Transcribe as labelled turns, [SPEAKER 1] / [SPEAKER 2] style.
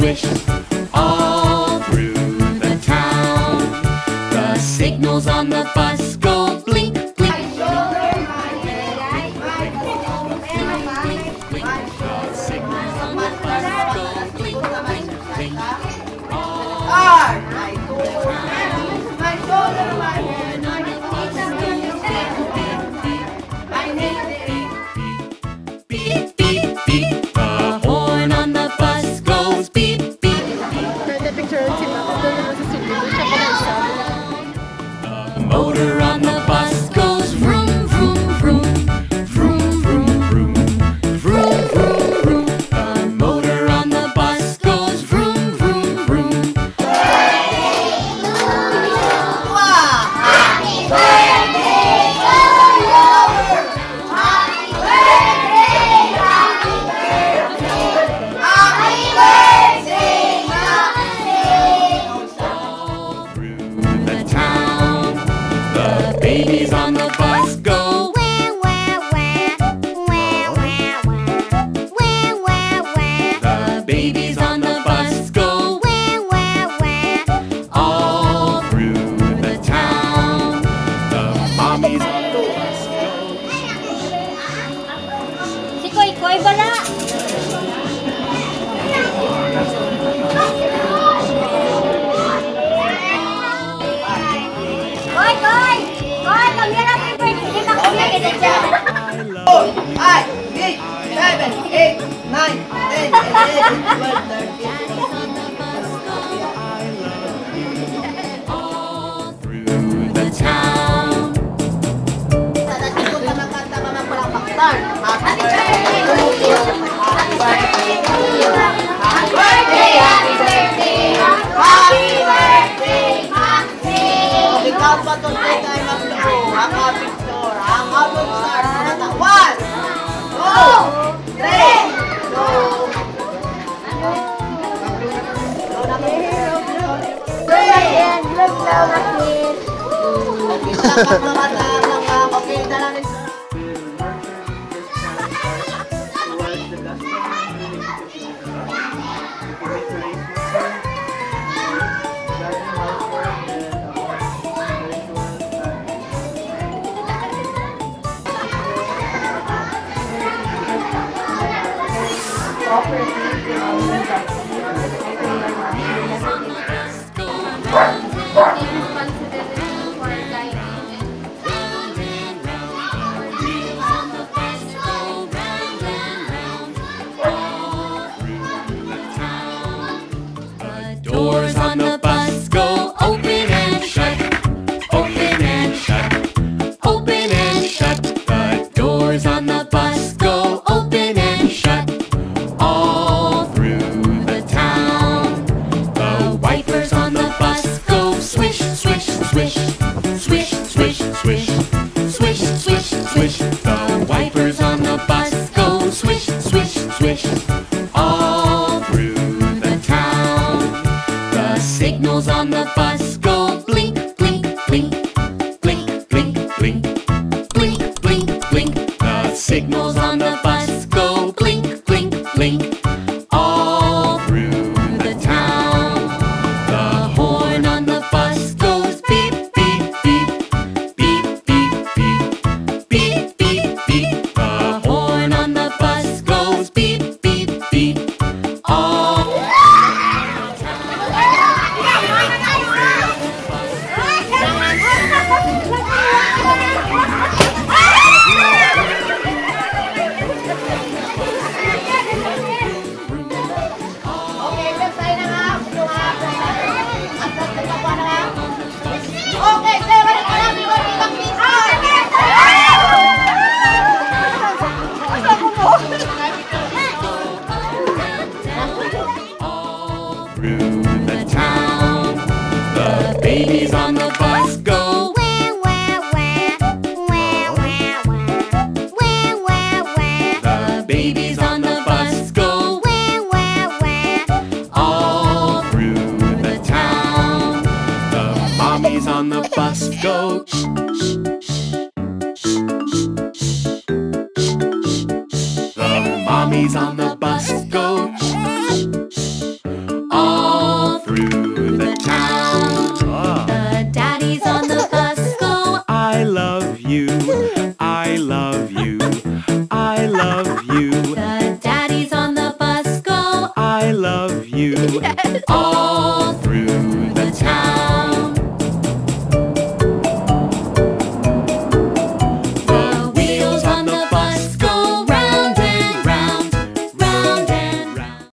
[SPEAKER 1] swish. All through the town, the signals on the bus go blink, blink, blink. The signals on the bus go blink, blink, blink. All beep, beep, beep. The horn on the bus goes beep, beep, beep. The motor on the bus goes vroom, vroom, vroom. Vroom, vroom, vroom. Vroom, vroom, vroom. The motor on the bus goes vroom, vroom, vroom. The town, the babies on the bus go wah, wah, wah. Wah, wah, wah. Wah, wah, wah. The babies on the bus go wah, wah, wah. All through the town, the mommies on the bus go.
[SPEAKER 2] Si Koy Koy bala. Koy Koy. Koy, kami natin po. Hindi na kami kita dyan.
[SPEAKER 3] 4, 5, 6, 7, 8, 9, 10, 11, 12, 13.
[SPEAKER 1] All through the town.
[SPEAKER 3] Ikaw pa doon tayo mag-blue. Ang picture. Ang abot sa 1, 2, 3, go! Okay, dalangin sa
[SPEAKER 1] Doors on the bus go open and shut, open and shut, open and shut. The doors on the bus go open and shut. All through the town, the wipers on the bus go swish, swish, swish, swish, swish, swish, swish, swish, swish. The wipers on the bus go swish, swish, swish. All through the town, the signals on the bus go blink, blink, blink, blink, blink, blink, blink, blink, blink. The signals on the bus go blink, blink, blink. All through the town, the horn on the bus goes beep, beep, beep, beep, beep, beep, beep, beep, beep. The horn on the bus goes beep, beep, beep. All through the town, the babies on the bus go wah, wah, wah. Wah, wah, wah. Wah, wah, wah. The babies on the bus go wah, wah, wah. All through the town, the mommies on the bus go shh, shh, shh, shh, shh. The mommies on the bus go shh, shh, shh. All